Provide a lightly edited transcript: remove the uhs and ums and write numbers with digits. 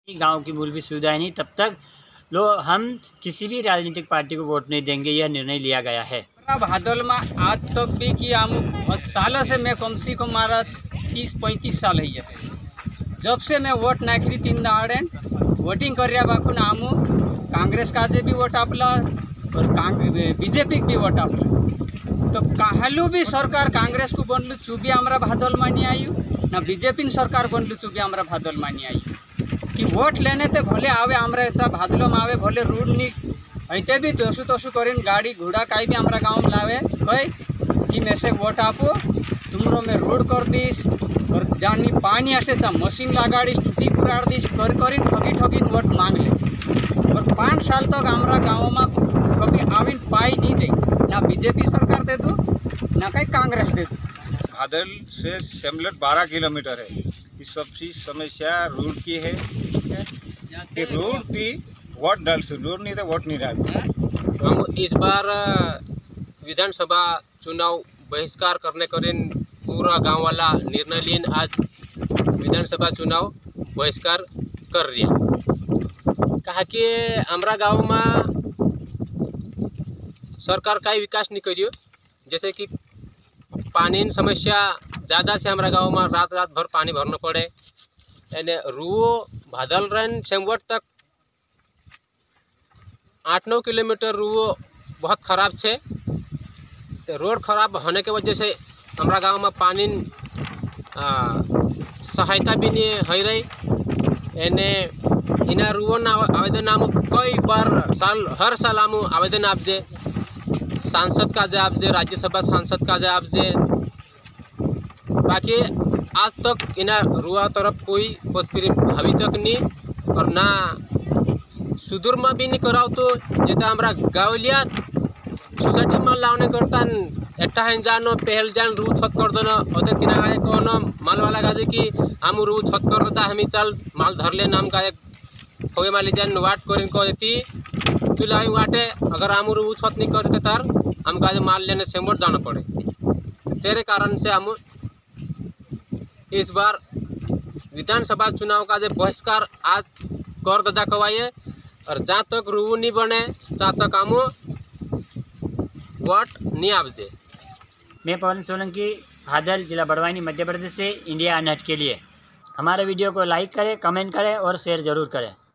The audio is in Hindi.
गांव की मूलभूत सुविधाएं नहीं, तब तक लोग हम किसी भी राजनीतिक पार्टी को वोट नहीं देंगे। यह निर्णय लिया गया है। भादल में आज तक भी कि हम सालों से मैं कम से कम मारा 30-35 साल है जब से मैं वोट नाखरी 3 दाड़े वोटिंग कर बाखून आमू कांग्रेस का भी वोट आपला और बीजेपी भी वोट आपला। तो कहलू भी सरकार कांग्रेस को बनलू चुबी हमारा भादल मानी आयु ना बीजेपी सरकार बनलू चुबी हमारा भादल मानी आयु कि वोट लेने ते भले आवे हमारा भादल में आवे भले रोड नहीं अते भी तसु तसु करीन गाड़ी घोड़ा कहीं भी हमारा गाँव में लावे कह कि मैं से वोट आपो तुमरो में रोड कर दीस और जानी पानी आसे मशीन लगाड़ीस टूटी पुराड़ दीस करीन ठगी ठगी वोट मांग ले और 5 साल तक हमारा गाँव में कभी आविन पाई नहीं दे ना बीजेपी सरकार दे दो ना कहीं कांग्रेस दे दो। भादल से सेमलट 12 किलोमीटर है। इस सबसे समस्या रोड की है कि रोड की वोट डाल से रोड नहीं तो वोट नहीं डाल। हम इस बार विधानसभा चुनाव बहिष्कार करने करीन पूरा गांव वाला निर्णय लिए आज विधानसभा चुनाव बहिष्कार कर रहा। कहा कि हमारा गांव में सरकार का ही विकास नहीं करियो, जैसे कि पानी समस्या ज़्यादा से हमारा गांव में रात रात भर पानी भरना पड़े। यानी रुओ भादल रन सेमवट तक 8-9 किलोमीटर रुओ बहुत ख़राब है। तो रोड खराब होने के वजह से हमारा गांव में पानी सहायता भी नहीं हो रही। यानी इना रुओ ना आवेदन आमू कई बार हर साल आमू आवेदन आपजे सांसद का जे आपजे राज्यसभा सांसद का जे आपजे, बाकी आज तक इना रुआ तरफ कोई पचपिरी भावी तक नहीं और ना सुदूर में भी नहीं कराओ। तो जैसे हमारा गाँवलिया सोसाइटी में लाने करता एट्टा हैं जानो पहल जान रू छत कर दो अदे तीना गाय कौन माल वाला गाजे कि हम रू छत कर देता हमें चल माल धर ले नाम का होगे माली जान वाट करें को देती चुलाई वाटे अगर हम रू छत नहीं करते तार हम का माल लेने सेमोट जाना पड़े। तेरे कारण से हम इस बार विधानसभा चुनाव का जो बहिष्कार आज कर ददा कवाइए और जहाँ तक रू नहीं बने जहाँ तक हम वोट नहीं आपजे। मैं पवन सोलंकी, भादल, जिला बड़वानी, मध्य प्रदेश से इंडिया अनहट के लिए। हमारे वीडियो को लाइक करें, कमेंट करें और शेयर ज़रूर करें।